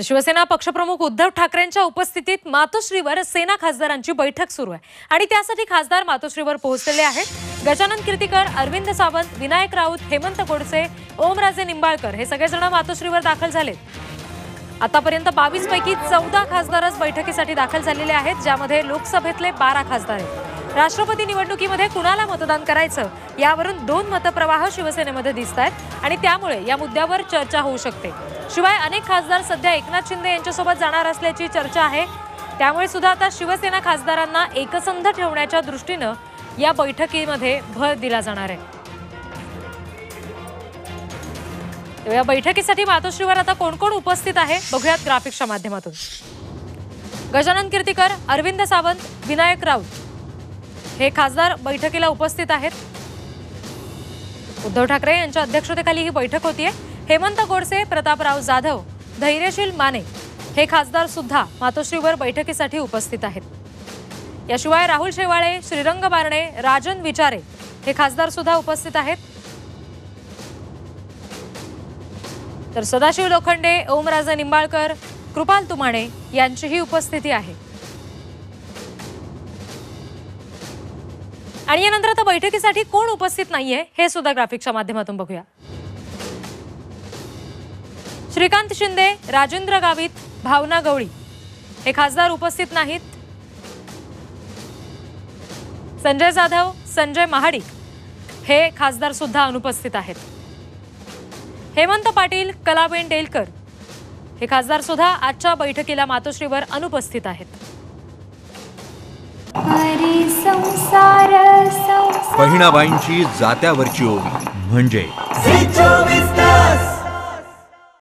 शिवसेना पक्षप्रमुख उद्धव ठाकरेंच्या उपस्थितीत मातोश्रीवर सेना खासदारांची बैठक सुरू आहे आणि त्यासाठी खासदार मातोश्रीवर पोहोचलेले आहेत। गजानन कीर्तिकर, अरविंद सावंत, विनायक राऊत, हेमंत गोडसे, ओमराजे निंबाळकर हे सगळेजण मातोश्रीवर दाखल झाले। आतापर्यंत 22 पैकी 14 खासदारच बैठकीसाठी दाखल झालेले आहेत, ज्यामध्ये लोकसभेतले 12 खासदार आहेत। राष्ट्रपती निवडणुकीमध्ये कुणाला मतदान करायचं यावरून 2 मतप्रवाह शिवसेनेमध्ये दिसतात आणि त्यामुळे या मुद्द्यावर चर्चा होऊ शकते। शिवाय अनेक खासदार सध्या एकनाथ शिंदे यांच्यासोबत जाणार असल्याची चर्चा आहे, त्यामुळे सुद्धा आता शिवसेना खासदारांना एकसंध ठेवण्याच्या दृष्टीने या बैठकीमध्ये भर दिला जाणार आहे। या बैठकीसाठी मातोश्रीवर आता कोण कोण उपस्थित आहे बघूयात ग्राफिक्सच्या माध्यमातून। गजानन कीर्तिकर, अरविंद सावंत, विनायक राऊत हे खासदार बैठकीला उपस्थित आहेत। उद्धव ठाकरे यांच्या अध्यक्षतेखाली ही बैठक होतीये। हेमंत गोडसे, प्रतापराव जाधव, धैर्यशील माने हे खासदार सुद्धा मातोश्रीवर बैठकीसाठी उपस्थित आहेत। याशिवाय राहुल शेवाळे, श्रीरंग बारणे, राजन विचारे हे खासदार सुद्धा उपस्थित आहेत। तर सदाशिव लोखंडे, ओमराजे निंबाळकर, कृपाल तुमाणे यांचीही उपस्थिती आहे। आणि यानंतर आता बैठकीसाठी कोण उपस्थित नाहीये हे सुद्धा ग्राफिक्सच्या माध्यमातून बघूया। श्रीकांत शिंदे, राजेंद्र गावित, भावना गवळी हे खासदार उपस्थित नाहीत। संजय जाधव, संजय महाडिक हे खासदार सुद्धा अनुपस्थित आहेत। हेमंत पाटील, कलाबेन डेलकर हे खासदार सुद्धा आजच्या बैठकीला मातोश्रीवर अनुपस्थित आहेत। बहिणाबाईंची जात्यावरची ओवी म्हणजे